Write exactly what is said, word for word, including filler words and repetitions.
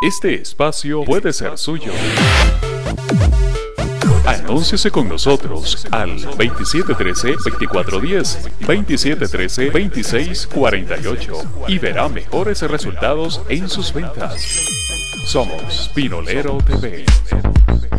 Este espacio puede ser suyo. Anúnciese con nosotros al veintisiete trece, veinticuatro diez, veintisiete trece, veintiséis cuarenta y ocho y verá mejores resultados en sus ventas. Somos Pinolero T V.